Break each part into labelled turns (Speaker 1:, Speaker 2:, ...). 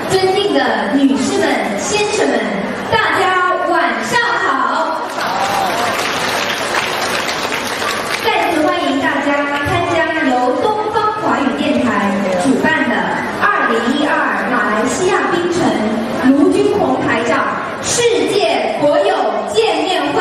Speaker 1: 尊敬的女士们、先生们，大家晚上好！再次欢迎大家参加由东方华语电台主办的2012马来西亚槟城卢军宏台长世界国友见面会。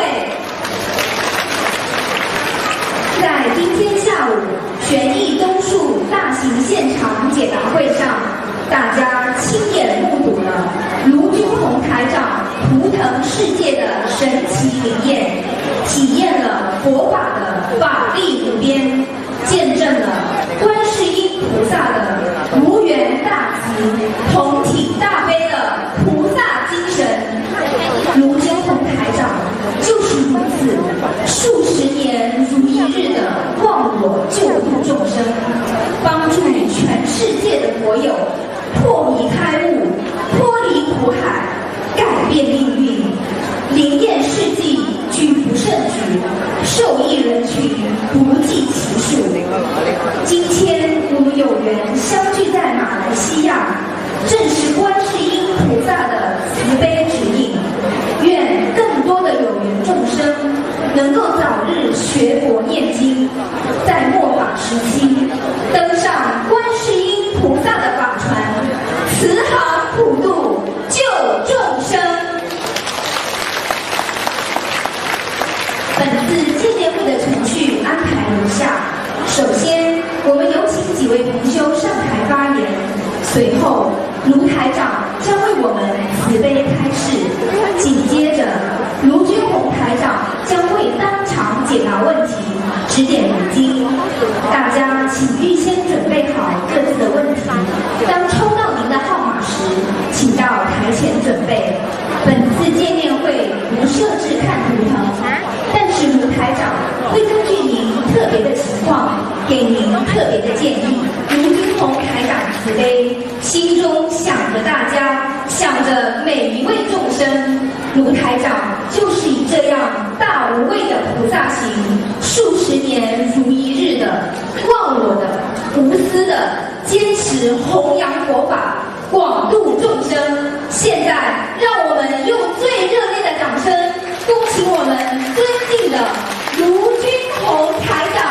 Speaker 1: 在今天下午权益东树大型现场解答会上，大家亲眼目睹了卢军宏台长图腾世界的神奇灵验，体验了佛法的法力无边，见证了观世音菩萨的无缘大慈、同体大悲的菩萨精神。卢军宏台长就是如此，数十年如一日的忘我救度众生，帮助全世界的佛友破迷开悟，脱离苦海，改变命运，灵验事迹举不胜举，受益人群不计其数。今天我们有缘相聚在马来西亚，正是观世音菩萨的慈悲指引。愿更多的有缘众生能够早日学佛念经，在末法时期登上观世音菩萨的法船，慈航普渡，救众生。本次见面会的程序安排如下：首先，我们有请几位同修上台发言，随后卢台长将为我们慈悲开示，紧接着卢军宏台长将会当场解答问题，指点迷津。大家请预先准备好各自的问题，当抽到您的号码时，请到台前准备。本次见面会不设置看图腾，但是卢台长会根据您特别的情况给您特别的建议。卢军宏台长慈悲，心中想着大家，想着每一位众生，卢台长就是以这样大无畏的菩萨行，数十年如一日的忘我的无私的坚持弘扬佛法，广度众生。现在让我们用最热烈的掌声恭请我们尊敬的卢军宏台长。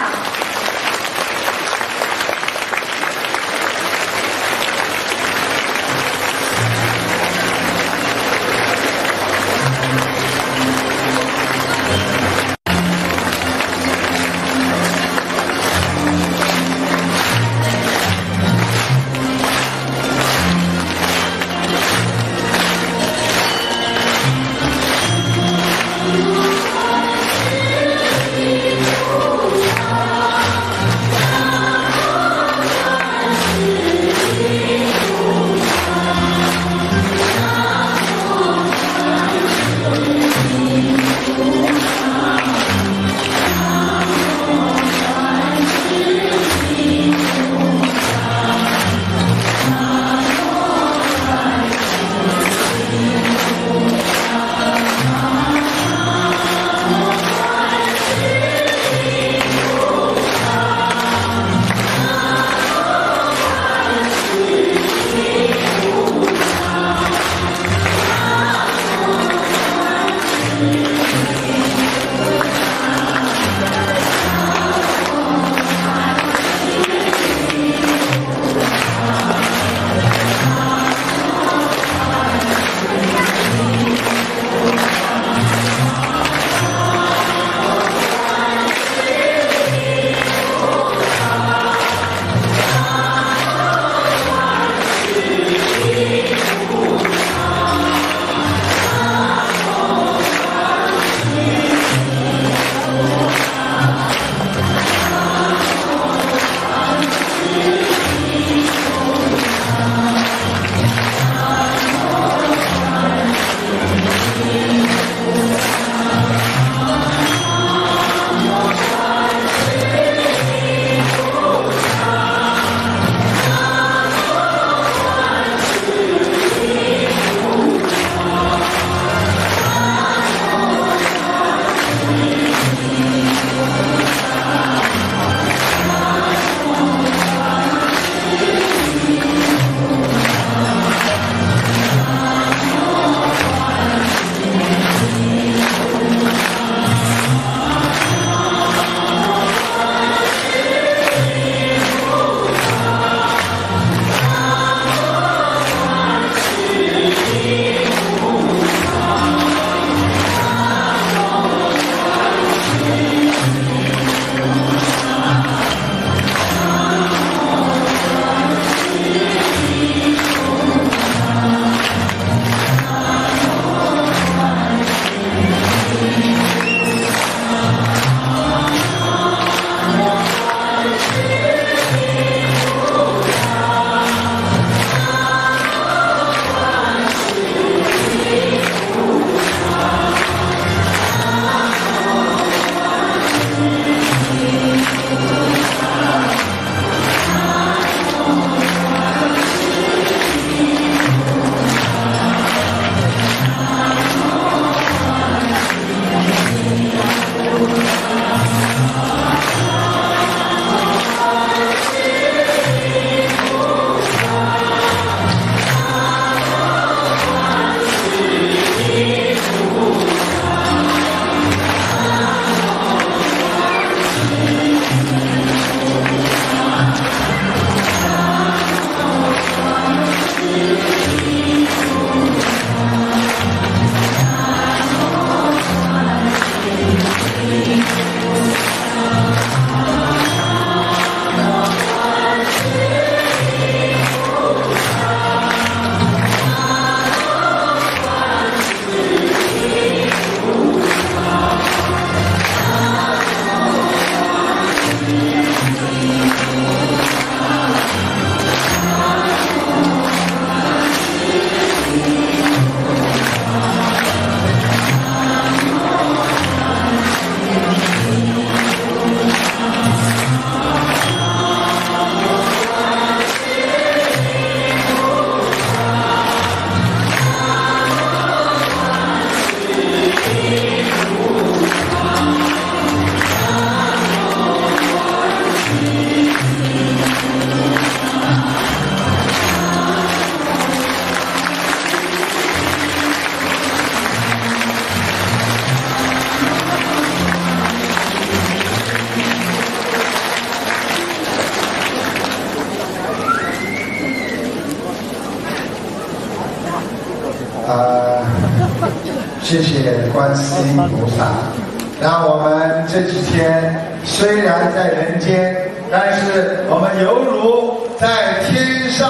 Speaker 2: 谢谢观世音菩萨，让我们这几天虽然在人间，但是我们犹如在天上。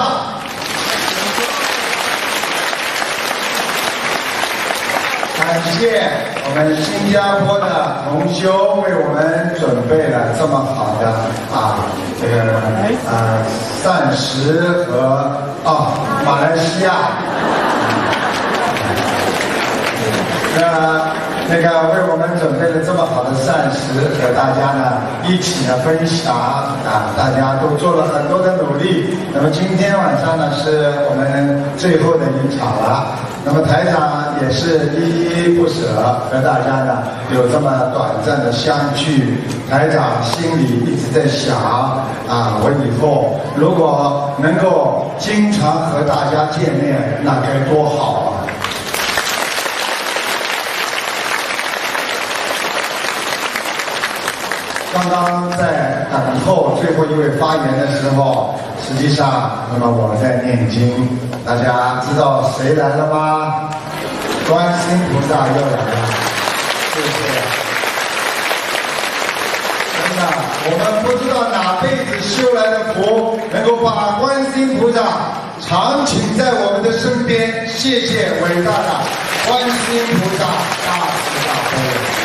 Speaker 2: 感谢我们新加坡的同修为我们准备了这么好的这个膳食和马来西亚那个为我们准备了这么好的膳食，和大家呢一起呢分享大家都做了很多的努力。那么今天晚上呢是我们最后的一场了。那么台长也是依依不舍和大家呢有这么短暂的相聚。台长心里一直在想我以后如果能够经常和大家见面，那该多好啊！刚刚在等候最后一位发言的时候，实际上，那么我在念经，大家知道谁来了吗？观世音菩萨又来了，是不是？真的，我们不知道哪辈子修来的福，能够把观世音菩萨常请在我们的身边。谢谢伟大的观世音菩萨大慈大悲。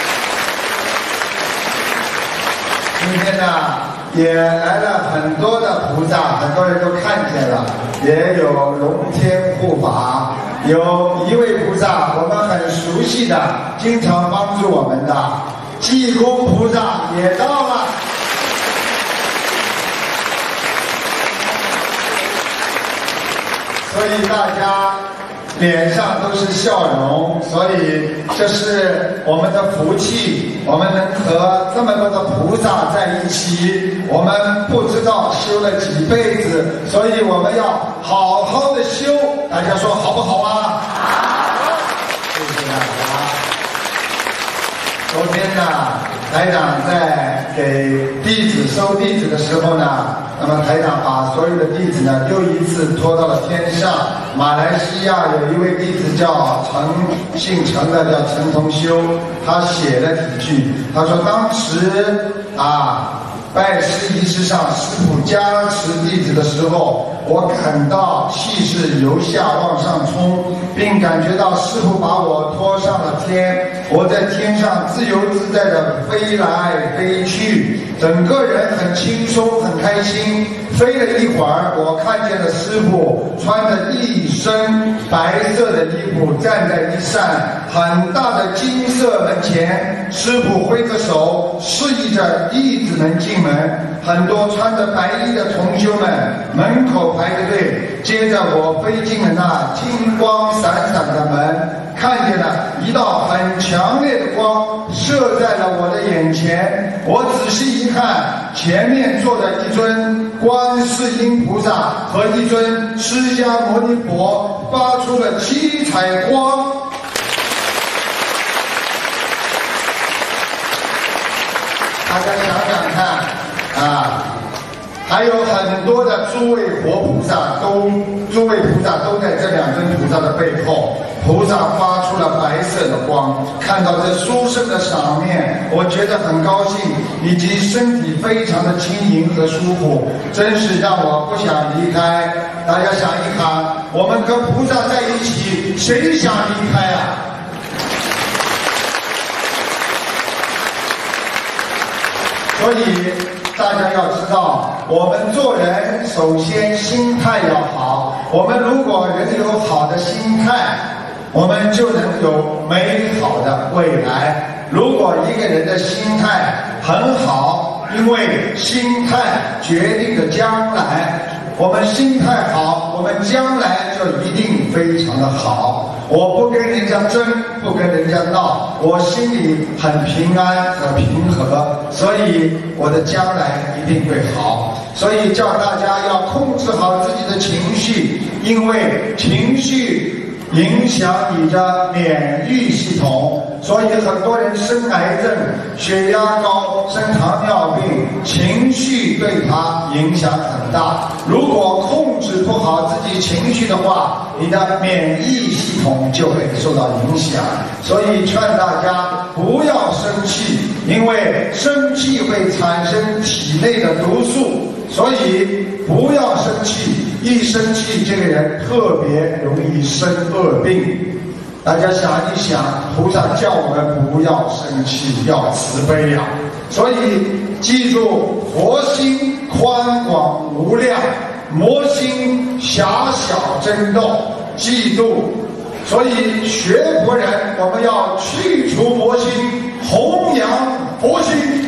Speaker 2: 今天呢，也来了很多的菩萨，很多人都看见了，也有龙天护法，有一位菩萨我们很熟悉的，经常帮助我们的济公菩萨也到了。所以大家脸上都是笑容，所以这是我们的福气，我们能和这么多的菩萨在一起，我们不知道修了几辈子，所以我们要好好的修。大家说好不好啊？好，谢谢大家。昨天呢，台长在给弟子收弟子的时候呢，那么台长把所有的弟子呢又一次拖到了天上。马来西亚有一位弟子叫姓陈的，叫陈同修，他写了几句，他说当时拜师仪式上师父加持弟子的时候，我感到气势由下往上冲，并感觉到师父把我拖上了天，我在天上自由自在地飞来飞去，整个人很轻松很开心。飞了一会儿，我看见了师父穿着一身白色的衣服，站在一扇很大的金色门前，师父挥着手示意着弟子们进门，很多穿着白衣的同修们门口排着队。接着我飞进了那金光闪闪的门，看见了一道很强烈的光射在了我的眼前。我仔细一看，前面坐着一尊观世音菩萨和一尊释迦牟尼佛，发出了七彩光。大家想想看还有很多的诸位活菩萨都在这两尊菩萨的背后，菩萨发出了白色的光。看到这殊胜的场面，我觉得很高兴，以及身体非常的轻盈和舒服，真是让我不想离开。大家想一想，我们跟菩萨在一起，谁想离开啊？所以大家要知道，我们做人首先心态要好。我们如果人有好的心态，我们就能有美好的未来。如果一个人的心态很好，因为心态决定着将来。我们心态好，我们将来就一定非常的好。我不跟人家争，不跟人家闹，我心里很平安和平和，所以我的将来一定会好。所以叫大家要控制好自己的情绪，因为情绪影响你的免疫系统，所以很多人生癌症、血压高、生糖尿病，情绪对他影响很大。如果控制不好自己情绪的话，你的免疫系统就会受到影响。所以劝大家不要生气，因为生气会产生体内的毒素，所以不要生气。一生气，这个人特别容易生恶病。大家想一想，菩萨叫我们不要生气，要慈悲呀。所以记住，佛心宽广无量，魔心狭小争斗。记住，所以学佛人我们要去除魔心，弘扬佛心。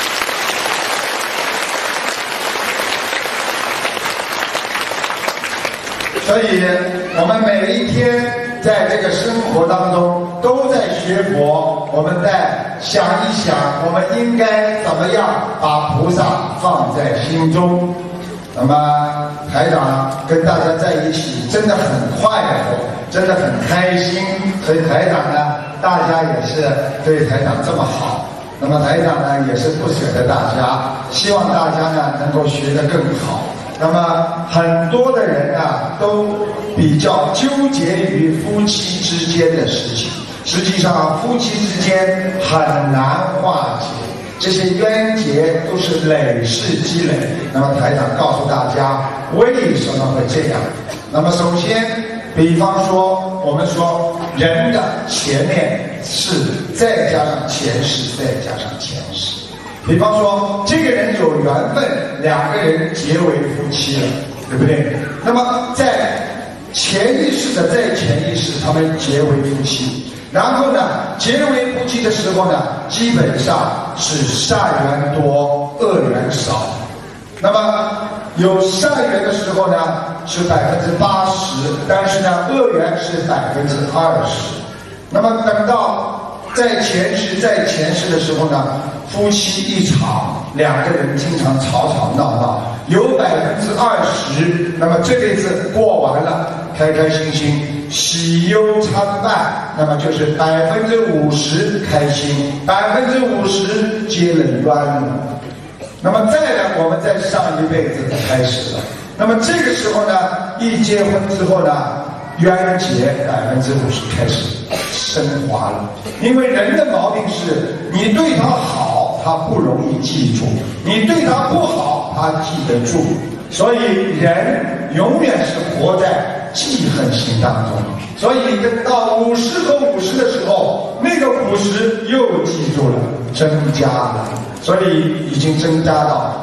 Speaker 2: 所以我们每一天在这个生活当中都在学佛，我们在想一想我们应该怎么样把菩萨放在心中。那么台长跟大家在一起真的很快乐，真的很开心，所以台长呢，大家也是对台长这么好，那么台长呢也是不舍得大家，希望大家呢能够学得更好。那么很多的人啊，都比较纠结于夫妻之间的事情，实际上夫妻之间很难化解，这些冤结都是累世积累。那么台长告诉大家为什么会这样。那么首先，比方说我们说人的前面是再加上前世，再加上前世。比方说这个人有缘分，两个人结为夫妻了，对不对？那么在前一世的再前一世，他们结为夫妻，然后呢，结为夫妻的时候呢，基本上是善缘多，恶缘少。那么有善缘的时候呢是80%，但是呢恶缘是20%。那么等到在前世的时候呢，夫妻一场，两个人经常吵吵闹闹，有20%，那么这辈子过完了，开开心心，喜忧参半，那么就是50%开心，50%结了冤了。那么再来，我们在上一辈子开始了。那么这个时候呢，一结婚之后呢，冤结50%开始升华了。因为人的毛病是，你对他好，他不容易记住；你对他不好，他记得住。所以人永远是活在记恨心当中。所以等到50和50的时候，那个50又记住了，增加了。所以已经增加到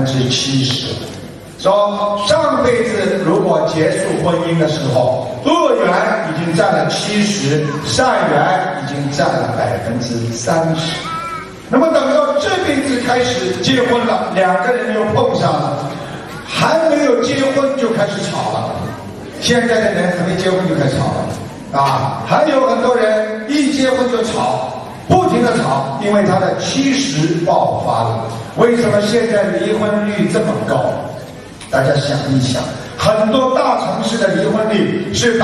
Speaker 2: 70%了。说上辈子如果结束婚姻的时候，恶缘已经占了70%，善缘已经占了30%。那么等到这辈子开始结婚了，两个人又碰上了，还没有结婚就开始吵了。现在的人还没结婚就开始吵了啊！还有很多人一结婚就吵，不停的吵，因为他的70爆发了。为什么现在离婚率这么高？大家想一想，很多大城市的离婚率是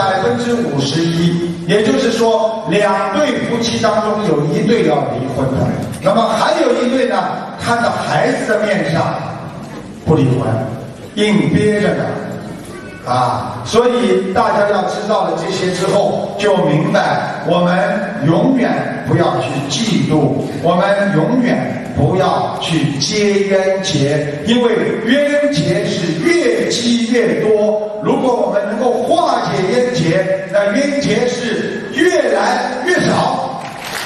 Speaker 2: 51%，也就是说2对夫妻当中有1对要离婚的，那么还有1对呢，看到孩子的面上不离婚，硬憋着呢。所以大家要知道了这些之后，就明白我们永远不要去嫉妒，我们永远不要去结冤结，因为冤结是越积越多。如果我们能够化解冤结，那冤结是越来越少。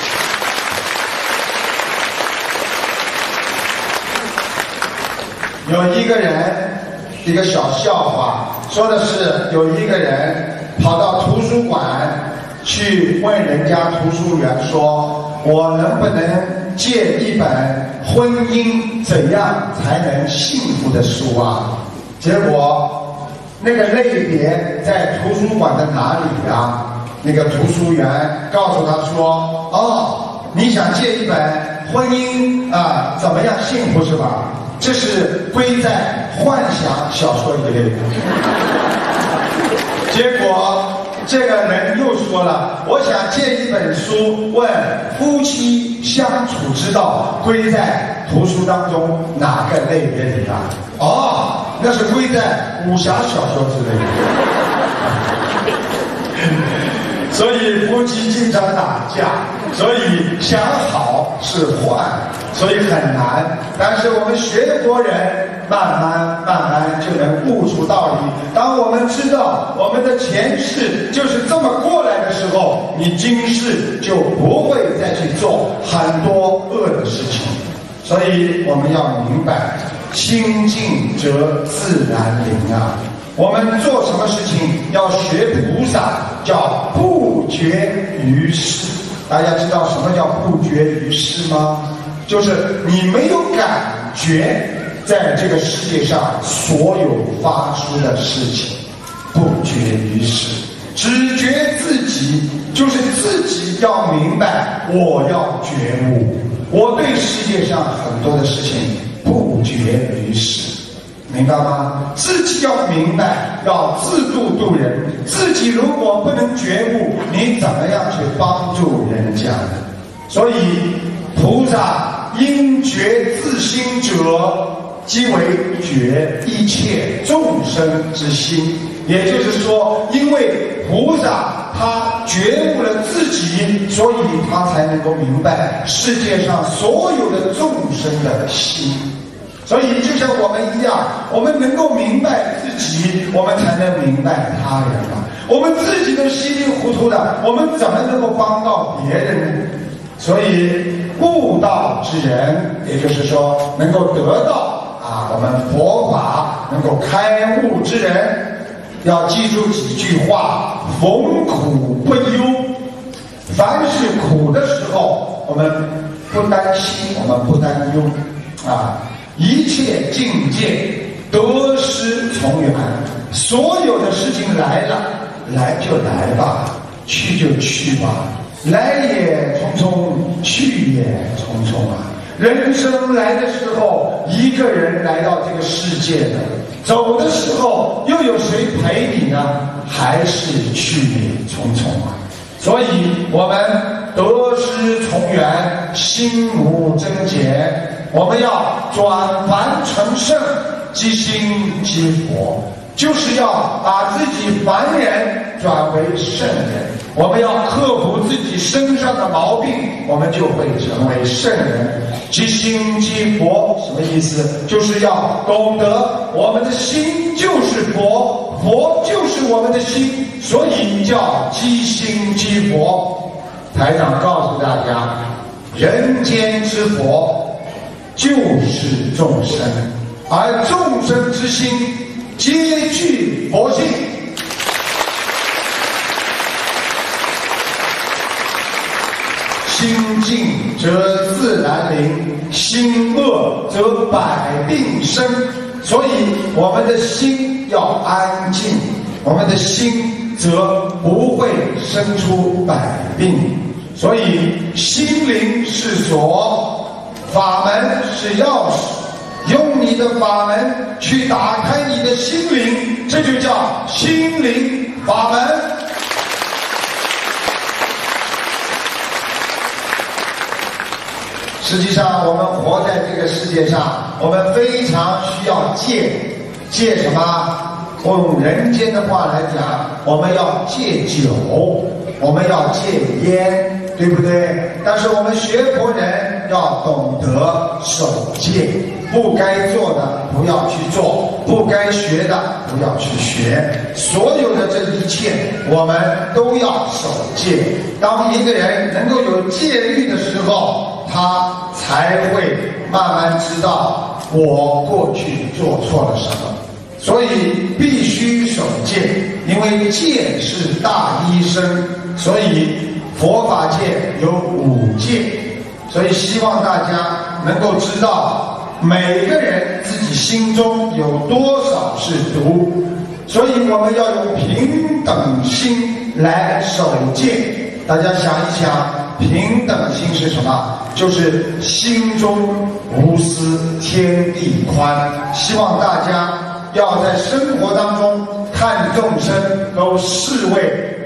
Speaker 2: 有一个人，一个小笑话，说的是有一个人跑到图书馆去问人家图书员说，我能不能借一本婚姻怎样才能幸福的书啊？结果那个类别在图书馆的哪里啊？那个图书员告诉他说，你想借一本婚姻怎么样幸福是吧？这是归在幻想小说一类的。结果这个人又说了，我想借一本书问夫妻相处之道归在图书当中哪个类别里啊？哦，那是归在武侠小说之类的。所以夫妻经常打架，所以想好是坏，所以很难。但是我们学佛人慢慢就能悟出道理。当我们知道我们的前世就是这么过来的时候，你今世就不会再去做很多恶的事情。所以我们要明白，清净则自然灵啊。我们做什么事情要学菩萨，叫不觉于世。大家知道什么叫不觉于世吗？就是你没有感觉在这个世界上所有发出的事情，不觉于世。只觉自己，就是自己要明白，我要觉悟，我对世界上很多的事情不觉于世。明白吗？自己要明白，要自度度人。自己如果不能觉悟，你怎么样去帮助人家呢？所以菩萨因觉自心者，即为觉一切众生之心。也就是说，因为菩萨他觉悟了自己，所以他才能够明白世界上所有的众生的心。所以就像我们一样，我们能够明白自己，我们才能明白他人嘛。我们自己都稀里糊涂的，我们怎么能够帮到别人呢？所以悟道之人，也就是说能够得到我们佛法能够开悟之人，要记住几句话：逢苦不忧。凡是苦的时候，我们不担心，我们不担忧一切境界得失从缘，所有的事情来了，来就来吧，去就去吧，来也匆匆，去也匆匆啊。人生来的时候，一个人来到这个世界的，走的时候又有谁陪你呢？还是去也匆匆啊。所以我们得失从缘，心无增减。我们要转凡成圣，即心即佛，就是要把自己凡人转为圣人。我们要克服自己身上的毛病，我们就会成为圣人。即心即佛什么意思？就是要懂得我们的心就是佛，佛就是我们的心，所以叫即心即佛。台长告诉大家，人间之佛就是众生，而众生之心皆具佛性。心静则自然灵，心恶则百病生。所以我们的心要安静，我们的心则不会生出百病。所以心灵是锁，法门是钥匙，用你的法门去打开你的心灵，这就叫心灵法门。实际上我们活在这个世界上，我们非常需要戒什么？用人间的话来讲，我们要戒酒，我们要戒烟，对不对？但是我们学佛人要懂得守戒，不该做的不要去做，不该学的不要去学，所有的这一切我们都要守戒。当一个人能够有戒律的时候，他才会慢慢知道我过去做错了什么。所以必须守戒，因为戒是大医生。所以佛法界有5戒，所以希望大家能够知道每个人自己心中有多少是毒，所以我们要用平等心来守戒。大家想一想，平等心是什么？就是心中无私，天地宽。希望大家要在生活当中看众生都视为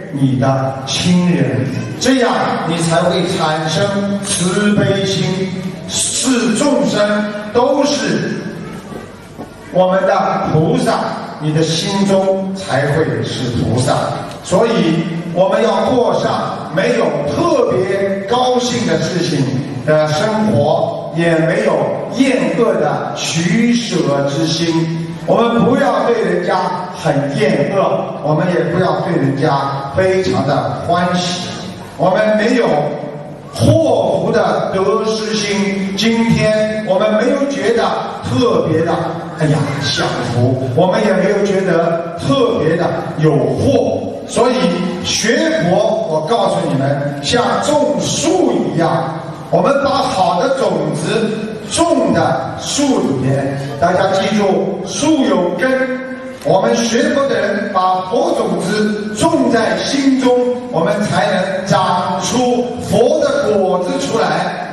Speaker 2: 你的亲人，这样你才会产生慈悲心，视众生都是我们的菩萨，你的心中才会是菩萨。所以我们要过上没有特别高兴的事情的生活，也没有厌恶的取舍之心。我们不要对人家很厌恶，我们也不要对人家非常的欢喜。我们没有祸福的得失心，今天我们没有觉得特别的哎呀享福，我们也没有觉得特别的有祸。所以学佛，我告诉你们，像种树一样，我们把好的种子种的树里面，大家记住，树有根。我们学佛的人把佛种子种在心中，我们才能长出佛的果子出来。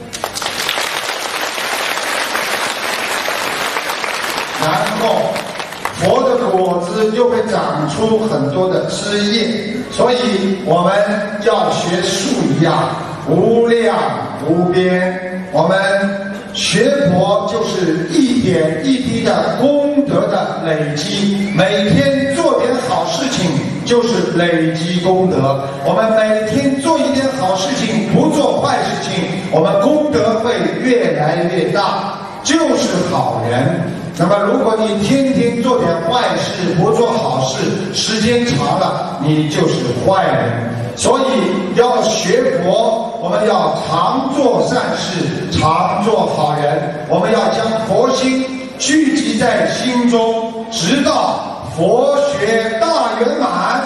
Speaker 2: 然后佛的果子又会长出很多的枝叶，所以我们要学树一样，无量无边。我们学佛就是一点一滴的功德的累积，每天做点好事情就是累积功德。我们每天做一点好事情，不做坏事情，我们功德会越来越大，就是好人。那么如果你天天做点坏事，不做好事，时间长了你就是坏人。所以要学佛，我们要常做善事，常做好人。我们要将佛心聚集在心中，直到佛学大圆满。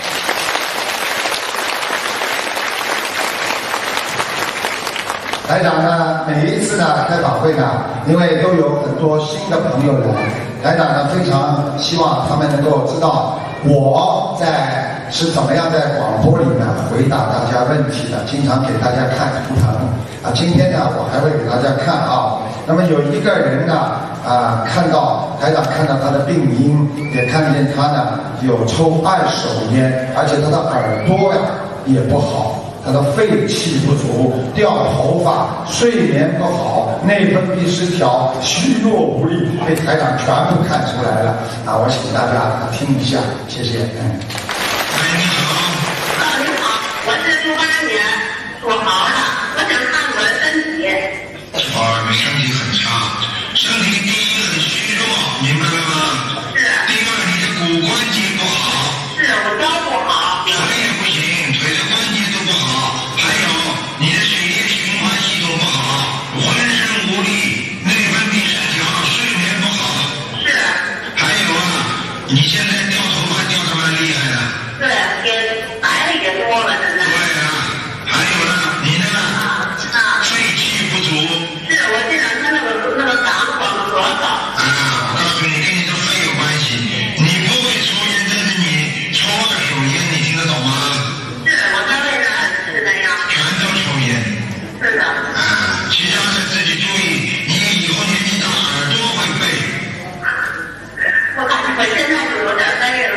Speaker 2: 台长呢，每一次呢开法会呢，因为都有很多新的朋友来，台长呢非常希望他们能够知道我是怎么样在广播里面回答大家问题的，经常给大家看图腾啊。今天呢，我还会给大家看啊。那么有一个人呢，看到台长看到他的病因，也看见他呢有抽2手烟，而且他的耳朵呀也不好。他的肺气不足，掉头发，睡眠不好，内分泌失调，虚弱无力，被台长全部看出来了啊！我请大家听一下，谢谢。
Speaker 3: 你好，你好，我是68年属猴的，我想看我的身体。
Speaker 4: 你身体很差，身体第一很虚弱，明白了吗？
Speaker 3: 是。
Speaker 4: 第二，你的骨关节不好。
Speaker 3: 是，我腰不好。
Speaker 4: 腿也不行，腿的关节都不好。还有你的血液循环系统不好，浑身无力，内分泌失调，睡眠不好。
Speaker 3: 是。
Speaker 4: 还有你现在掉头发掉得蛮厉害的。
Speaker 3: 对，也白的也多了，现在。
Speaker 4: 对啊，还有你那个肺气不足。
Speaker 3: 是，我这两天那个嗓子光咳嗽。
Speaker 4: 我告诉你，跟你的肺有关系。你不会抽烟，但是你抽2手烟，你听得懂吗？
Speaker 3: 是，我单位呢是那样。
Speaker 4: 全都抽烟。
Speaker 3: 是的。
Speaker 4: 其他的自己注意，你以后年纪大，耳朵会背。
Speaker 3: 我感觉我现在就有点背了。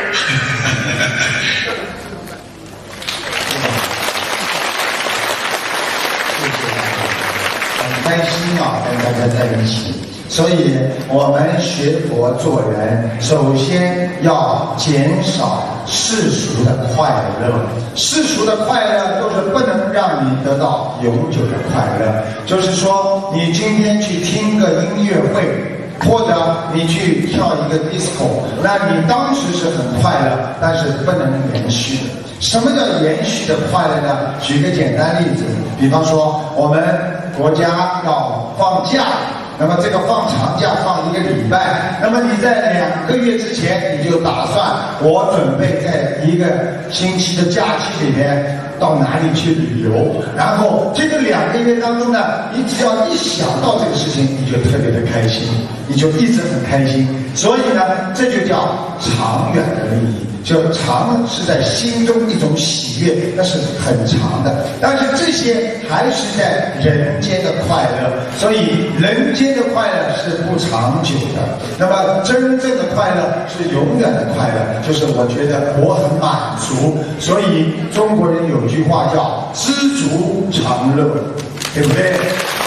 Speaker 2: 很开心啊，跟大家在一起。所以我们学佛做人，首先要减少世俗的快乐。世俗的快乐都是不能让你得到永久的快乐。就是说，你今天去听个音乐会，或者你去跳一个 disco， 那你当时是很快乐，但是不能延续的。什么叫延续的快乐呢？举个简单例子，比方说我们国家要放假，那么这个放长假放1个礼拜，那么你在2个月之前你就打算，我准备在1个星期的假期里面到哪里去旅游，然后这个2个月当中呢，你只要一想到这个事情，你就特别的开心，你就一直很开心。 所以呢，这就叫长远的利益。就长是在心中一种喜悦，那是很长的。但是这些还是在人间的快乐，所以人间的快乐是不长久的。那么真正的快乐是永远的快乐，就是我觉得我很满足。所以中国人有句话叫知足常乐，对不对？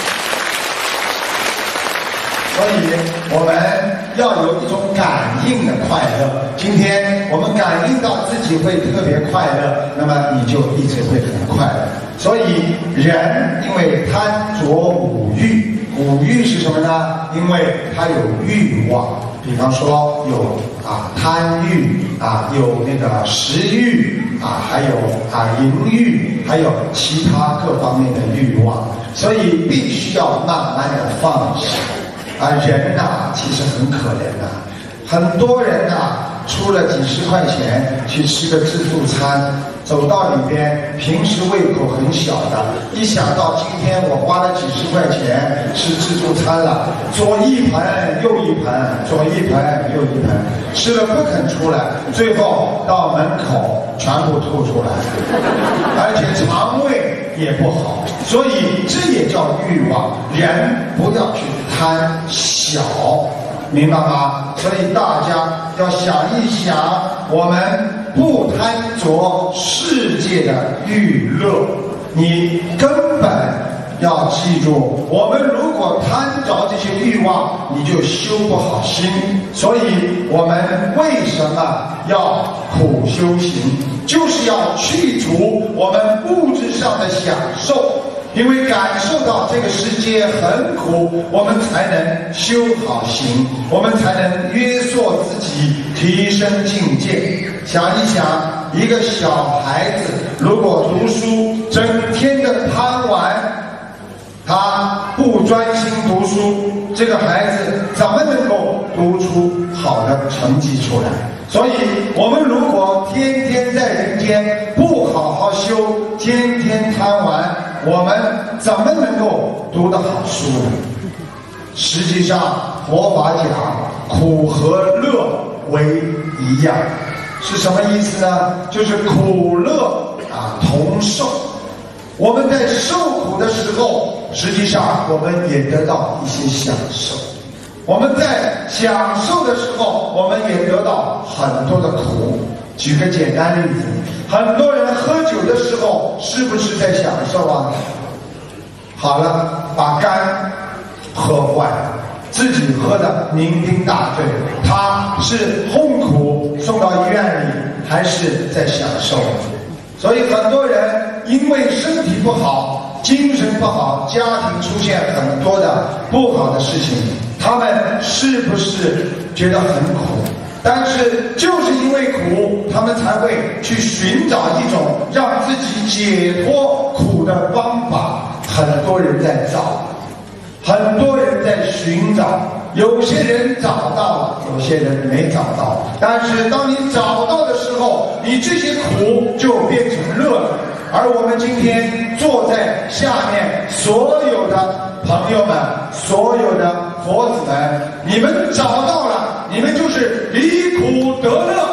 Speaker 2: 所以我们要有一种感应的快乐。今天我们感应到自己会特别快乐，那么你就一直会很快乐。所以人因为贪着五欲，五欲是什么呢？因为他有欲望，比方说有贪欲有那个食欲还有淫欲，还有其他各方面的欲望，所以必须要慢慢的放下。人其实很可怜的，很多人出了几十块钱去吃个自助餐，走到里边，平时胃口很小的，一想到今天我花了几十块钱吃自助餐了，左一盆右一盆，左一盆右一盆，吃了不肯出来，最后到门口全部吐出来，而且肠胃也不好，所以这也叫欲望。人不要去贪小，明白吗？所以大家要想一想，我们不贪着世界的欲乐，你根本要记住，我们如果贪着这些欲望，你就修不好心。所以我们为什么要苦修行？就是要去除我们物质上的享受，因为感受到这个世界很苦，我们才能修好行，我们才能约束自己，提升境界。想一想，一个小孩子如果读书整天的贪玩，他不专心读书，这个孩子怎么能够读出好的成绩出来？所以我们如果天天在人间不好好修，天天贪玩，我们怎么能够读得好书呢？实际上佛法讲苦和乐为一样，是什么意思呢？就是苦乐同受。我们在受苦的时候，实际上我们也得到一些享受，我们在享受的时候，我们也得到很多的苦。举个简单例子，很多人喝酒的时候是不是在享受啊？好了，把肝喝坏了，自己喝的酩酊大醉，他是痛苦送到医院里，还是在享受？所以很多人因为身体不好，精神不好，家庭出现很多的不好的事情，他们是不是觉得很苦？但是就是因为苦，他们才会去寻找一种让自己解脱苦的方法。很多人在找，很多人在寻找，有些人找到了，有些人没找到。但是当你找到的时候，你这些苦就变成乐了。而我们今天坐在下面所有的朋友们，所有的佛子们，你们找到了，你们就是离苦得乐。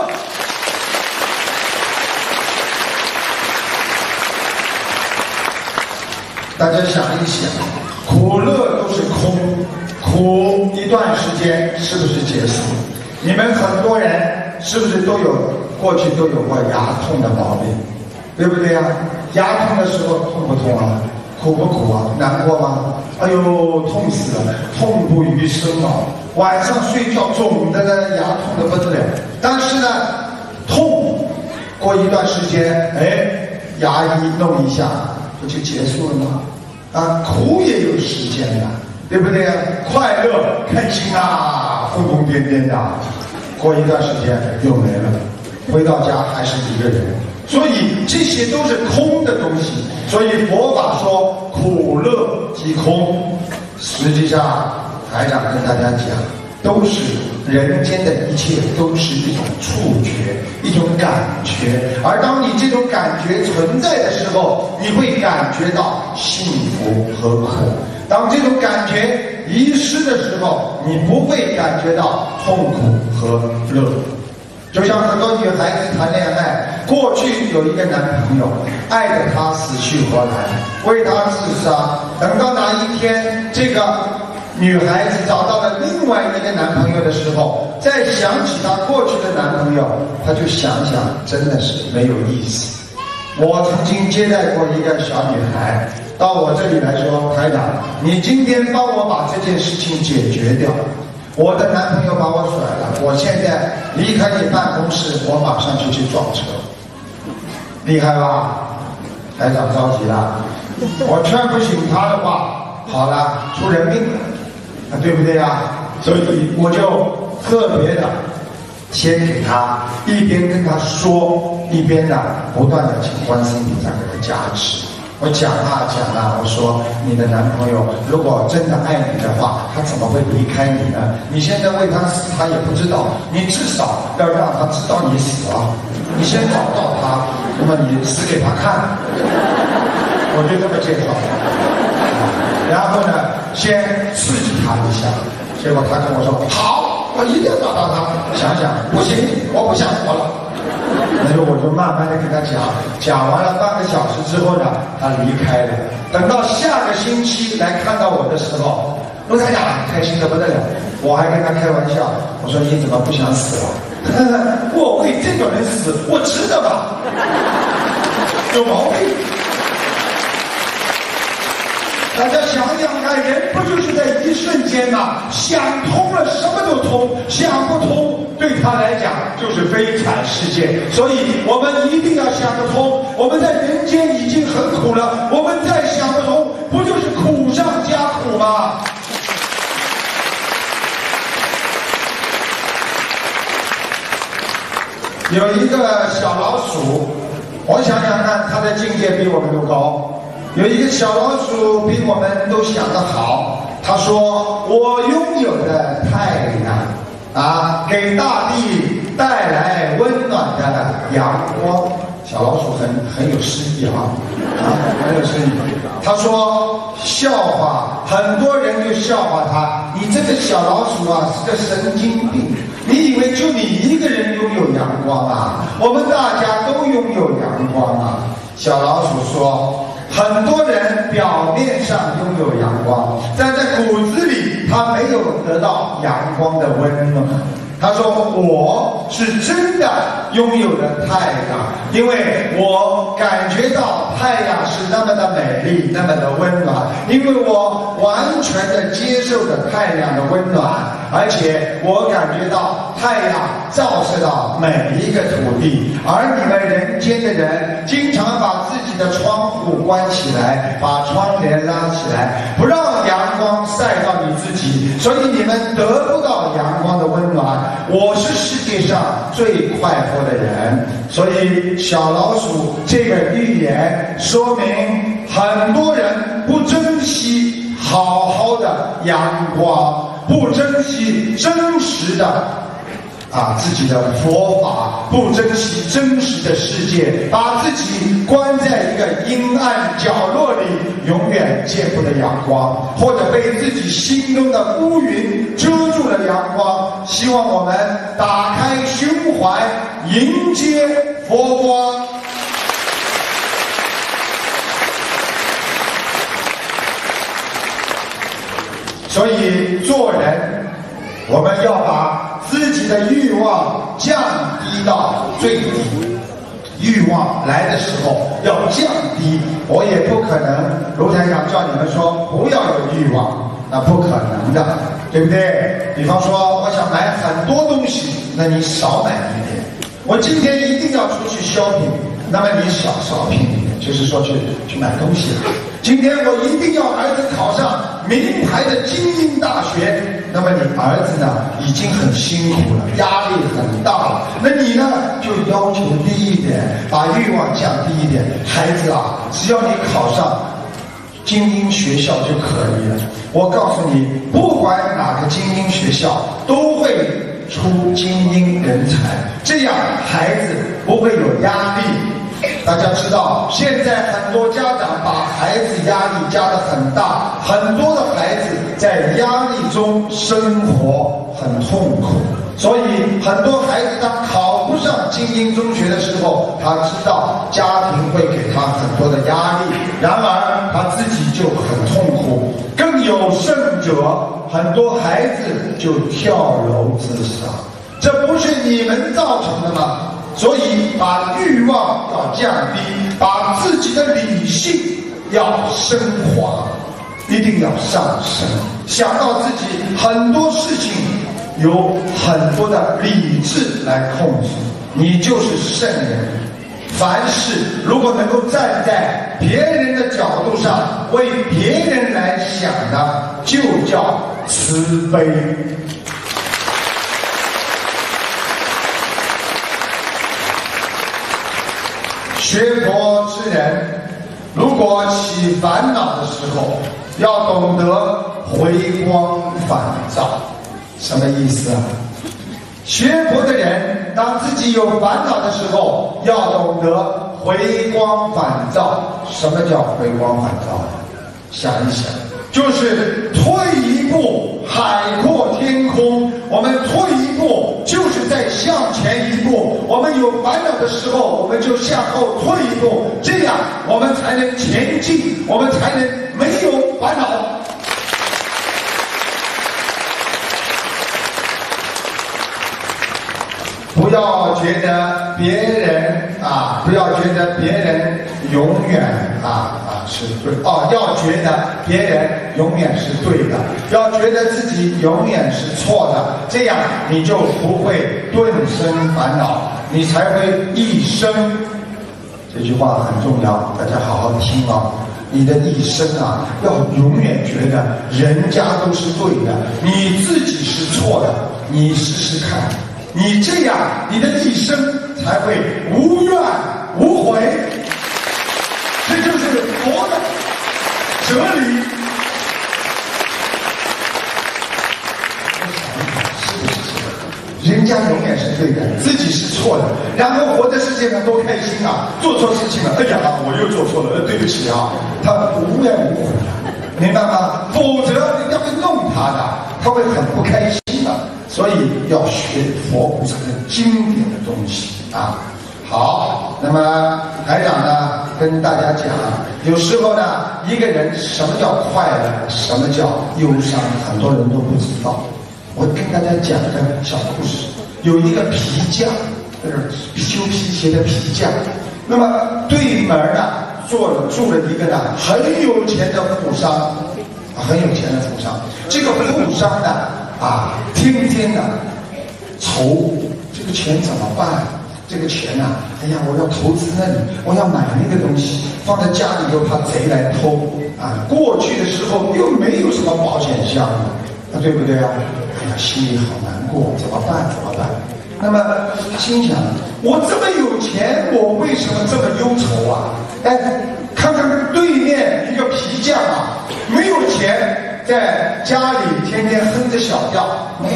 Speaker 2: 大家想一想，苦乐都是空，苦一段时间是不是结束？你们很多人是不是都有过去都有过牙痛的毛病，对不对呀？牙痛的时候痛不痛啊？苦不苦啊？难过吗？哎呦，痛死了，痛不欲生啊！晚上睡觉肿的呢，牙痛的不得了。但是呢，痛过一段时间，牙医弄一下，不就结束了吗？苦也有时间的，对不对呀？快乐开心疯疯癫癫的，过一段时间又没了，回到家还是一个人。所以这些都是空的东西。所以佛法说苦乐即空。实际上台长跟大家讲，都是人间的一切都是一种触觉，一种感觉。而当你这种感觉存在的时候，你会感觉到幸福和苦。当这种感觉遗失的时候，你不会感觉到痛苦和乐。就像很多女孩子谈恋爱，过去有一个男朋友，爱得她死去活来，为她自杀。等到哪一天这个女孩子找到了另外一个男朋友的时候，再想起她过去的男朋友，她就想想，真的是没有意思。我曾经接待过一个小女孩到我这里来说，台长，你今天帮我把这件事情解决掉。我的男朋友把我甩了，我现在离开你办公室，我马上就去撞车，厉害吧？台长着急了，我劝不醒他的话，好了，出人命了，对不对啊？所以我就特别的先给他一边跟他说，一边呢不断的请观世音菩萨给他加持。我讲啊，我说你的男朋友如果真的爱你的话，他怎么会离开你呢？你现在为他死，他也不知道，你至少要让他知道你死了。你先找到他，那么你死给他看。我就这么介绍，然后呢，先刺激他一下。结果他跟我说好，我一定要找到他。想想不行，我不想活了。那就我就慢慢的跟他讲完了半个小时之后呢，他离开了。等到下个星期来看到我的时候，陆台长开心的不得了，我还跟他开玩笑，我说你怎么不想死了？我为这种人死，我值得吧？有毛病。大家想想看，人不就是在一瞬间吗？想通了，什么都通；想不通，对他来讲就是悲惨世界。所以我们一定要想得通。我们在人间已经很苦了，我们再想不通，不就是苦上加苦吗？有一个小老鼠，我想想看，它的境界比我们都高。有一个小老鼠比我们都想得好，他说我拥有的太阳啊，给大地带来温暖的阳光。小老鼠很有诗意啊，很有诗意。他说笑话，很多人就笑话他，你这个小老鼠啊是个神经病，你以为就你一个人拥有阳光啊？我们大家都拥有阳光啊。小老鼠说，很多人表面上拥有阳光，但在骨子里他没有得到阳光的温暖。他说我是真的拥有了太阳，因为我感觉到太阳是那么的美丽，那么的温暖，因为我完全的接受了太阳的温暖，而且我感觉到太阳照射到每一个土地。而你们人间的人经常把自己的窗户关起来，把窗帘拉起来，不让阳光晒到你自己，所以你们得不到阳光的温暖。我是世界上最快活的人。所以小老鼠这个寓言说明，很多人不珍惜好好的阳光，不珍惜真实的自己的佛法，不珍惜真实的世界，把自己关在一个阴暗角落里，永远见不得阳光，或者被自己心中的乌云遮住了阳光。希望我们打开胸怀，迎接佛光。所以做人，我们要把自己的欲望降低到最低。欲望来的时候要降低，我也不可能卢台长叫你们说不要有欲望，那不可能的，对不对？比方说我想买很多东西，那你少买一点。我今天一定要出去 shopping， 那么你少拼一点，就是说去买东西了。今天我一定要儿子考上名牌的精英大学，那么你儿子呢已经很辛苦了，压力很大了，那你呢就要求低一点，把欲望降低一点。孩子啊，只要你考上精英学校就可以了。我告诉你，不管哪个精英学校都会出精英人才，这样孩子不会有压力。 大家知道，现在很多家长把孩子压力加得很大，很多的孩子在压力中生活很痛苦。所以很多孩子当考不上精英中学的时候，他知道家庭会给他很多的压力，然而他自己就很痛苦。更有甚者，很多孩子就跳楼自杀，这不是你们造成的吗？所以把欲望要降低，把自己的理性要升华，一定要上升。想到自己很多事情有很多的理智来控制，你就是圣人。凡事如果能够站在别人的角度上，为别人来想的，就叫慈悲。学佛之人，如果起烦恼的时候，要懂得回光返照。什么意思啊？学佛的人，当自己有烦恼的时候，要懂得回光返照。什么叫回光返照？想一想，就是退一步，海阔天空。我们退一步，就是在向前一步。我们有烦恼的时候，我们就向后退一步，这样我们才能前进，我们才能没有烦恼。不要觉得别人不要觉得别人永远是对要觉得别人永远是对的，要觉得自己永远是错的，这样你就不会顿生烦恼，你才会一生。这句话很重要，大家好好听啊！你的一生要永远觉得人家都是对的，你自己是错的。你试试看。你这样，你的一生才会无怨无悔，这就是佛的哲理。人家永远是对的，自己是错的，然后活在世界上多开心啊！做错事情了，哎呀，我又做错了，对不起啊！他无怨无悔的，明白吗？否则人家会弄他的，他会很不开心的。所以要学佛菩萨的经典的东西啊。好，那么台长呢跟大家讲，有时候呢，一个人什么叫快乐，什么叫忧伤，很多人都不知道。我跟大家讲个小故事，有一个皮匠，修皮鞋的皮匠，那么对门住了一个很有钱的富商，很有钱的富商。这个富商呢天天愁这个钱怎么办？这个钱哎呀，我要投资那里，我要买那个东西，放在家里又怕贼来偷过去的时候又没有什么保险箱对不对啊？哎呀，心里好难过，怎么办？那么他心想，我这么有钱，我为什么这么忧愁啊？看看对面一个皮匠没有钱，在家里天天哼着小调，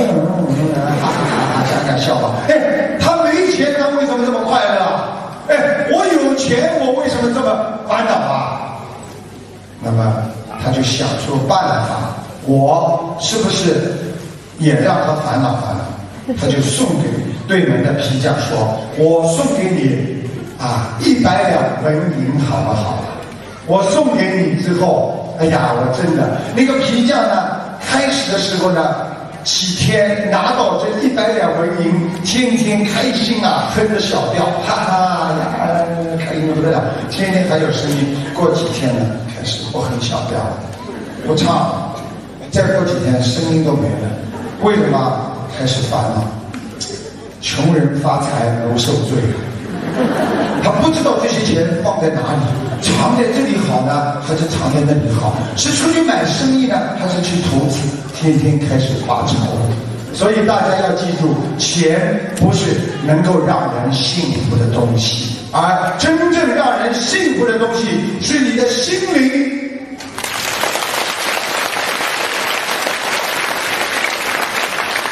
Speaker 2: 讲笑话。他没钱，他为什么这么快乐？我有钱，我为什么这么烦恼啊？那么他就想出办法，我是不是也让他烦恼？他就送给对门的皮匠说：“我送给你100两纹银，好不好？我送给你之后，哎呀，我真的那个皮匠开始的时候几天拿到这100两纹银，天天开心哼着小调，哈哈呀，开心的不得了，天天还有声音。过几天开始我哼小调，不唱，再过几天声音都没了，为什么？开始烦恼，穷人发财如受罪。他不知道这些钱放在哪里，藏在这里好呢，还是藏在那里好？是出去买生意呢，还是去投资？天天开始发愁。所以大家要记住，钱不是能够让人幸福的东西，而真正让人幸福的东西是你的心灵。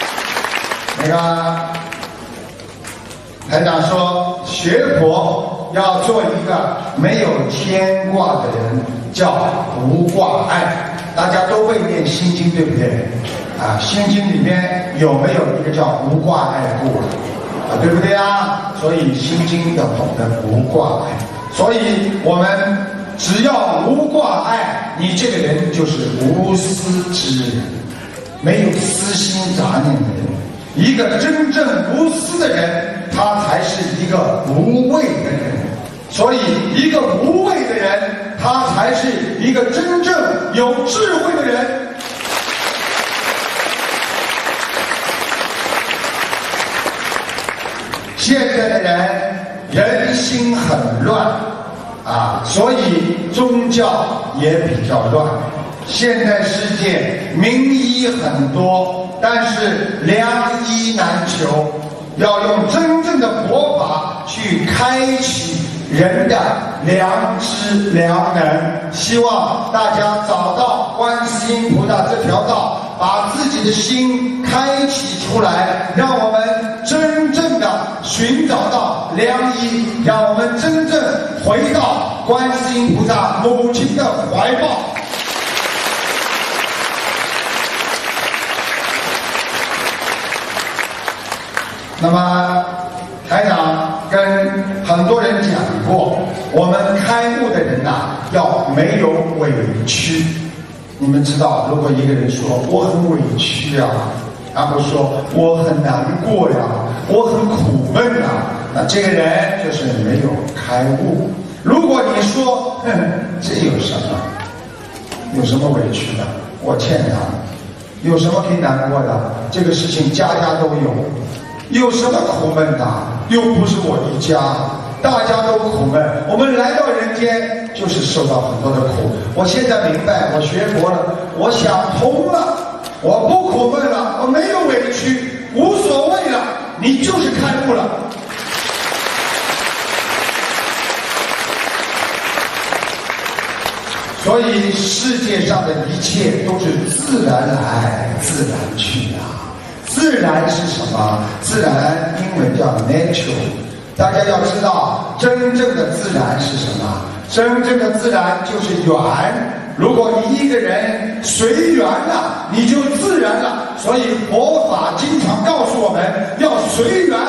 Speaker 2: 那个台长说，学佛要做一个没有牵挂的人，叫无挂碍。大家都会念心经，对不对？心经里面有没有一个叫无挂碍故对不对啊？所以心经要懂得无挂碍。所以我们只要无挂碍，你这个人就是无私之人，没有私心杂念的人。一个真正无私的人，他才是一个无畏的人。所以一个无畏的人，他才是一个真正有智慧的人。现在的人人心很乱所以宗教也比较乱。现在世界名医很多，但是良医难求，要用真正的佛法去开启人的良知良能。希望大家找到观世音菩萨这条道，把自己的心开启出来，让我们真正的寻找到良医，让我们真正回到观世音菩萨母亲的怀抱。那么台长跟很多人讲过，我们开悟的人要没有委屈。你们知道，如果一个人说我很委屈然后说我很难过我很苦闷那这个人就是没有开悟。如果你说这有什么委屈的，我欠他，有什么可以难过的，这个事情家家都有什么苦闷的？又不是我一家，大家都苦闷。我们来到人间就是受到很多的苦。我现在明白，我学佛了，我想通了，我不苦闷了，我没有委屈，无所谓了，你就是开悟了。所以世界上的一切都是自然来自然去自然是什么？自然英文叫 natural。大家要知道，真正的自然是什么？真正的自然就是缘。如果你一个人随缘了，你就自然了。所以佛法经常告诉我们要随缘。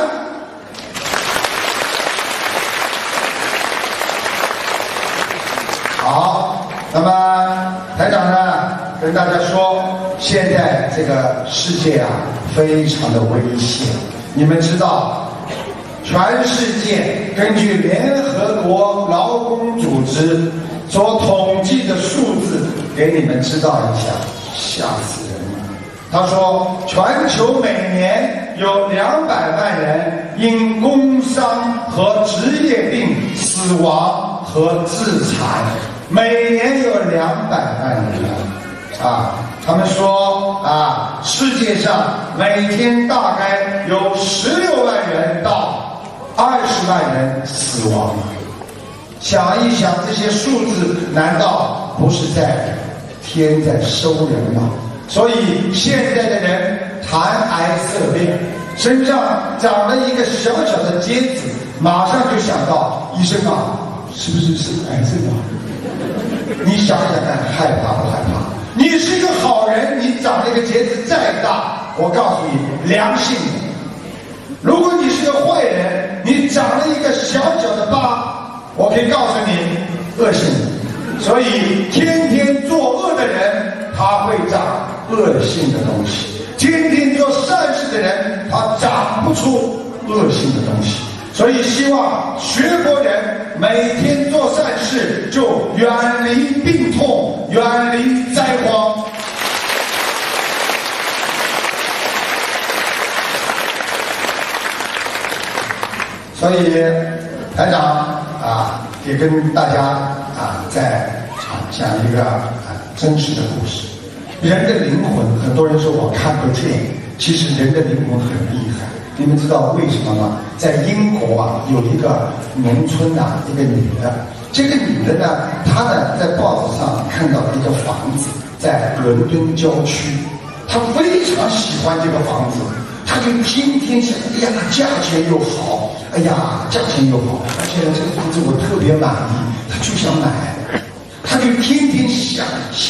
Speaker 2: 好，那么台长呢跟大家说，现在这个世界非常的危险。你们知道，全世界根据联合国劳工组织所统计的数字，给你们知道一下，吓死人了。他说，全球每年有200万人因工伤和职业病死亡和自残，每年有200万人他们说世界上每天大概有16万人到20万人死亡。想一想这些数字，难道不是在天在收人吗？所以现在的人谈癌色变，身上长了一个小小的疖子，马上就想到医生是不是癌症你想想看，害怕不害怕？你是一个好人，你长了一个疖子再大，我告诉你，良性的。如果你是个坏人，你长了一个小小的疤，我可以告诉你，恶性的。所以天天作恶的人，他会长恶性的东西；天天做善事的人，他长不出恶性的东西。所以希望学佛人每天做善事，就远离病痛，远离灾荒。所以台长也跟大家再讲一个真实的故事。人的灵魂，很多人说我看不见，其实人的灵魂很厉害。你们知道为什么吗？在英国有一个农村一个女的，这个女的呢，她呢在报纸上看到一个房子在伦敦郊区，她非常喜欢这个房子，她就天天想，哎呀，价钱又好， 哎呀，价钱又好，而且这个房子我特别满意，他就想买，他就天天想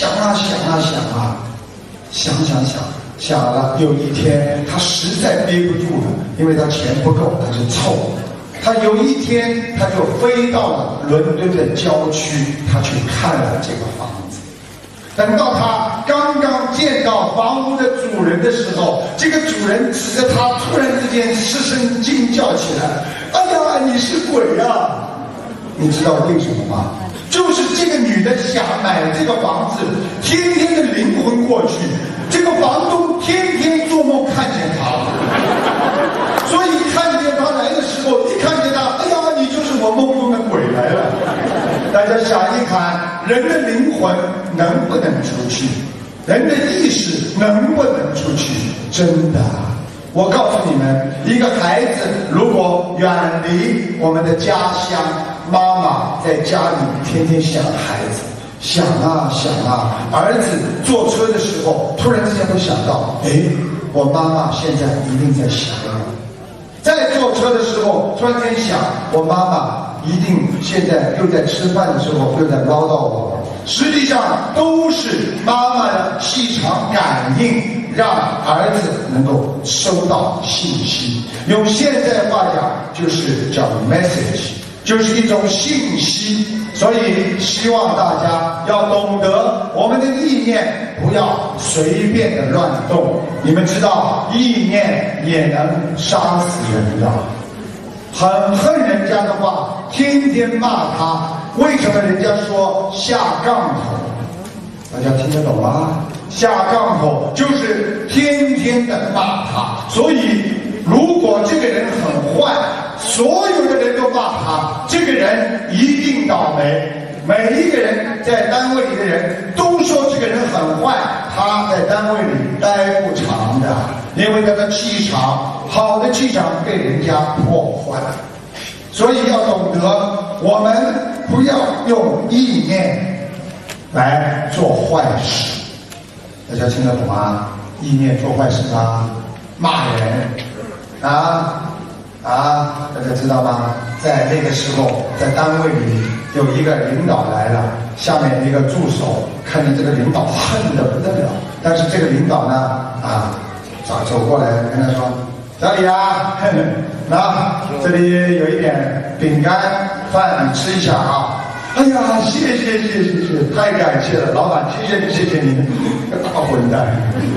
Speaker 2: 了。有一天他实在憋不住了，因为他钱不够，他就凑。他有一天他就飞到了伦敦的郊区，他去看了这个房子。等到他刚刚见到房屋的主人的时候，这个主人指着他，突然之间失声惊叫起来：“哎呀，你是鬼啊！”你知道为什么吗？就是这个女的想买这个房子，天天的灵魂过去，这个房东天天做梦看见她，所以看见她来的时候，一看见她，哎呀，你就是我梦中的鬼来了。大家想一看，人的灵魂能不能出去？人的意识能不能出去？真的，我告诉你们，一个孩子如果远离我们的家乡，妈妈在家里天天想孩子，想啊，儿子坐车的时候，突然之间会想到，我妈妈现在一定在想我。在坐车的时候，突然间想，我妈妈一定现在又在吃饭的时候又在唠叨我。实际上都是妈妈的气场感应，让儿子能够收到信息。用现在话讲，就是叫 message， 就是一种信息。所以希望大家要懂得，我们的意念不要随便的乱动。你们知道，意念也能杀死人的。很恨人家的话，天天骂他。为什么人家说下杠头？大家听得懂吗？下杠头就是天天的骂他。所以如果这个人很坏，所有的人都骂他，这个人一定倒霉。每一个人在单位里的人都说这个人很坏，他在单位里待不长的，因为他的气场，好的气场被人家破坏。所以要懂得，我们不要用意念来做坏事。大家听得懂吗？意念做坏事吗？骂人大家知道吗？在那个时候，在单位里有一个领导来了，下面一个助手看见这个领导恨得不得了，但是这个领导呢，走过来跟他说：“小李啊，这里有一点饼干饭，你吃一下啊。”哎呀，谢谢，太感谢了，老板，谢谢你，大混蛋！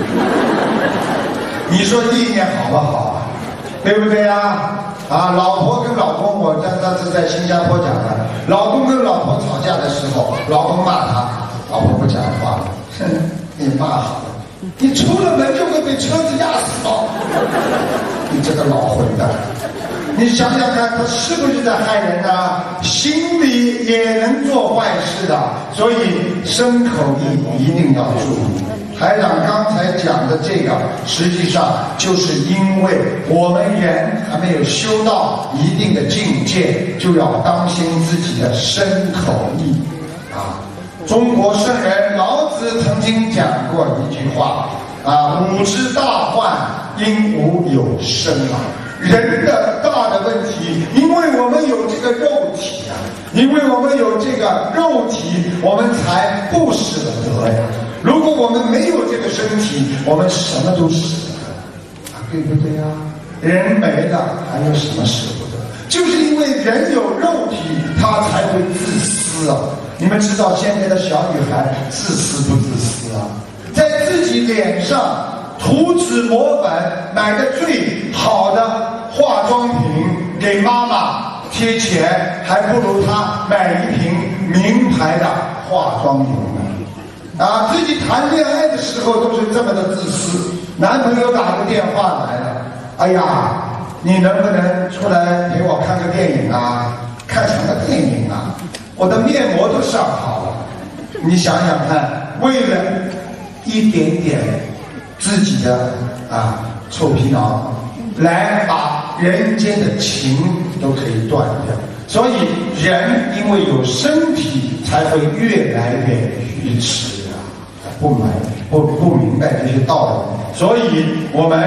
Speaker 2: 你说意念好不好啊？对不对呀？老婆跟老公，我上次在新加坡讲的，老公跟老婆吵架的时候，老公骂他，老婆不讲话了，你骂好了，你出了门就会被车子压死哦！你这个老混蛋！你想想看，他是不是在害人呢？心里也能做坏事的，所以身口意一定要注意。台长刚才讲的这个，实际上就是因为我们人还没有修到一定的境界，就要当心自己的身口意中国圣人老子曾经讲过一句话五之大患，因无有生人的大的问题，因为我们有这个肉体因为我们有这个肉体，我们才不舍得呀。如果我们没有这个身体，我们什么都舍得对不对呀？人没了，还有什么舍不得？就是因为人有肉体，他才会自私你们知道现在的小女孩自私不自私在自己脸上涂脂抹粉，买的最好的化妆品给妈妈贴钱，还不如她买一瓶名牌的化妆品自己谈恋爱的时候都是这么的自私。男朋友打个电话来了，哎呀，你能不能出来陪我看个电影看什么电影我的面膜都上好了。你想想看，为了一点点自己的臭皮囊，来把人间的情都可以断掉。所以人因为有身体，才会越来越愚痴不明白这些道理。所以我们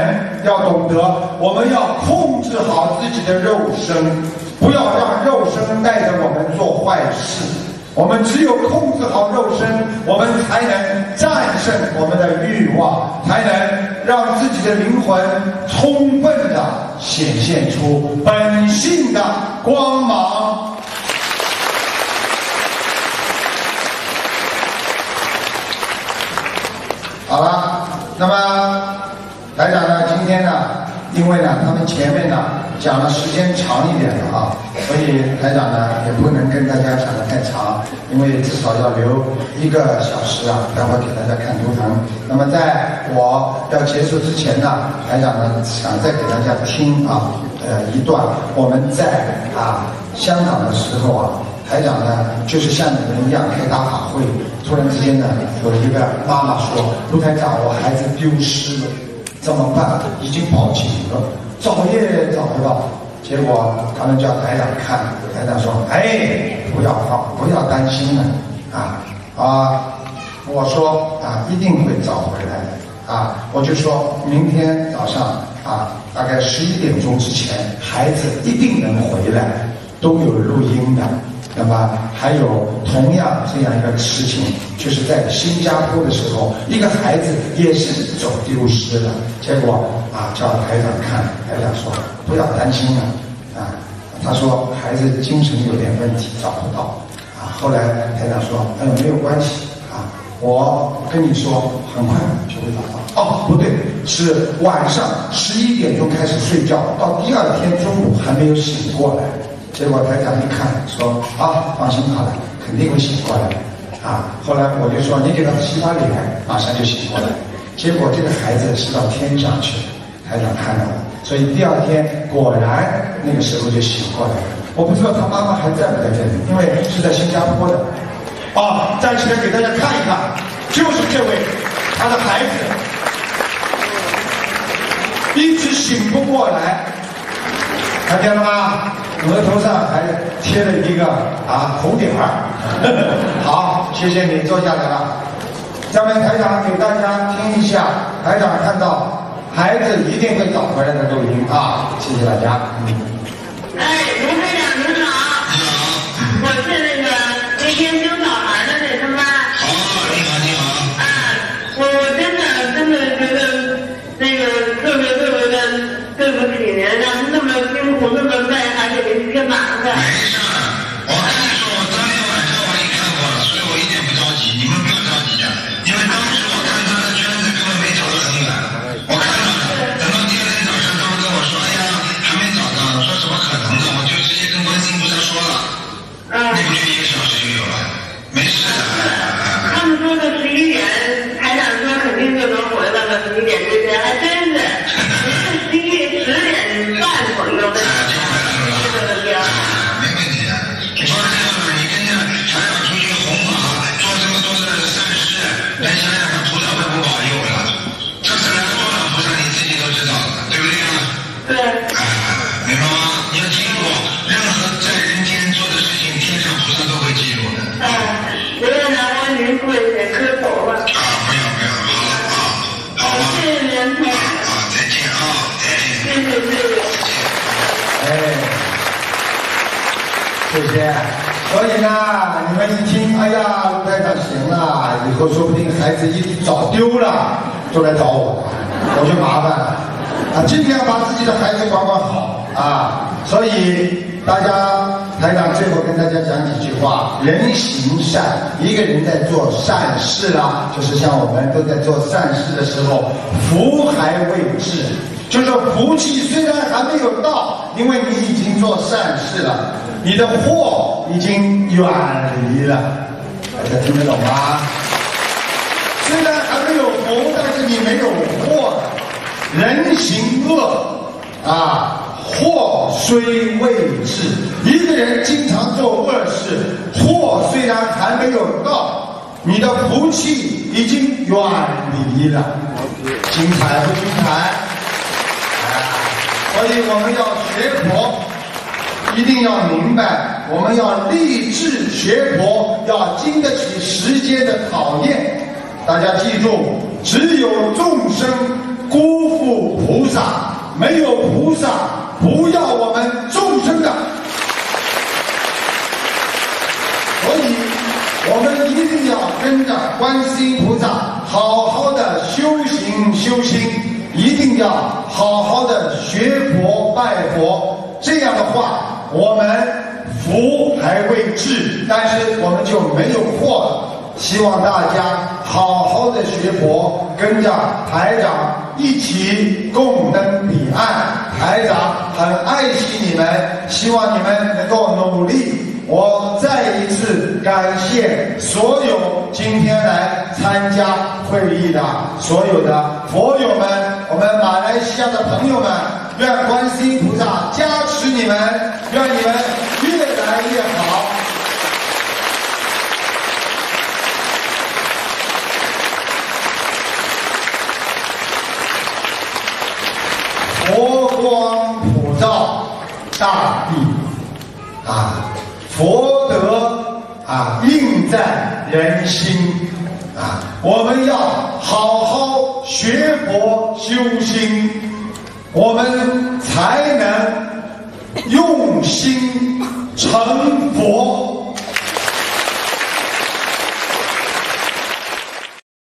Speaker 2: 要懂得，我们要控制好自己的肉身，不要让肉身带着我们做坏事。我们只有控制好肉身，我们才能战胜我们的欲望，才能让自己的灵魂充分的显现出本性的光芒。好了，那么台长呢，今天呢，因为呢他们前面呢讲了时间长一点了啊，所以台长呢也不能跟大家讲得太长，因为至少要留1个小时啊，待会儿给大家看图腾。那么在我要结束之前呢，台长呢想再给大家听一段我们在香港的时候啊，台长呢就是像你们一样开大法会，突然之间呢有一个妈妈说，卢台长，我孩子丢失了，怎么办？已经报警了，找也找不到。结果他们叫台长看，台长说，不要担心了我说一定会找回来的我就说明天早上大概11点钟之前，孩子一定能回来，都有录音的。那么还有同样这样一个事情，就是在新加坡的时候，一个孩子也是走丢失了，结果叫台长看，台长说不要担心了他说孩子精神有点问题，找不到后来台长说没有关系我跟你说很快就会找到。不对，是晚上11点钟开始睡觉，到第二天中午还没有醒过来。结果台长一看说放心好了，肯定会醒过来后来我就说你给他洗把脸，马上就醒过来。结果这个孩子是到天上去了，台长看到了，所以第二天果然那个时候就醒过来了。我不知道他妈妈还在不在这里，因为是在新加坡的站起来给大家看一看，就是这位他的孩子一直醒不过来，看见了吗？额头上还贴了一个红点儿好，谢谢你，坐下来了。下面台长给大家听一下台长看到孩子一定会找回来的录音谢谢大家。
Speaker 3: 卢台长您好，我是那个那天丢小孩的那他妈。
Speaker 4: 你好。
Speaker 3: 我真的觉得那个特别的对不起您，让您那么辛苦那么累，还给您添麻烦。
Speaker 4: 没事，我跟你说，我当天晚上我已经看过了，所以我一点不着急，你们不要着急的，因为当时我看他的圈子根本没走得很远，我看到了，等到第二天早上他们跟我说，还没找到，说怎么可能的，我就直接跟观世音菩萨说了，那不就1个小时就有了，没事的。
Speaker 3: 他们说的11点，台长说肯定就能回来了，11点之前还真是，10点半左右的。
Speaker 4: 没问题的，你说这样吧，你跟着台长出去弘法，做这么多的善事，来想想看菩萨会不保佑了？这是来多少菩萨你自己都知道的，对不对
Speaker 3: 对。
Speaker 4: 明白吗？你要记住，任何在人间做的事情，天上菩萨都会记录的。
Speaker 3: 我要拿完您跪下磕头了。
Speaker 4: 不要，好吧。
Speaker 3: 谢谢您，
Speaker 4: 再见
Speaker 3: 谢
Speaker 2: 谢。所以呢，你们一听，卢台长行了，以后说不定孩子一找丢了，就来找我，我就麻烦了尽量把自己的孩子管管好所以大家台长最后跟大家讲几句话：人行善，一个人在做善事啦，就是像我们都在做善事的时候，福还未至，就是福气虽然还没有到，因为你已经做善事了，你的祸已经远离了。大家听得懂吗？虽然还没有福，但是你没有祸了。人行恶祸虽未至，一个人经常做恶事，祸虽然还没有到，你的福气已经远离了。精彩不精彩？所以我们要学佛，一定要明白，我们要立志学佛，要经得起时间的考验。大家记住，只有众生辜负菩萨，没有菩萨不要我们众生的。所以我们一定要跟着观世音菩萨好好的修行修心，一定要好好的学佛拜佛，这样的话我们福还未至，但是我们就没有祸了。希望大家好好的学佛，跟着台长一起共登彼岸。台长很爱惜你们，希望你们能够努力。我再一次感谢所有今天来参加会议的所有的佛友们，我们马来西亚的朋友们，愿观世音菩萨加持你们，愿你们越来越好。佛光普照大地啊，佛德啊印在人心啊，我们要好好学佛修心，我们才能用心成佛。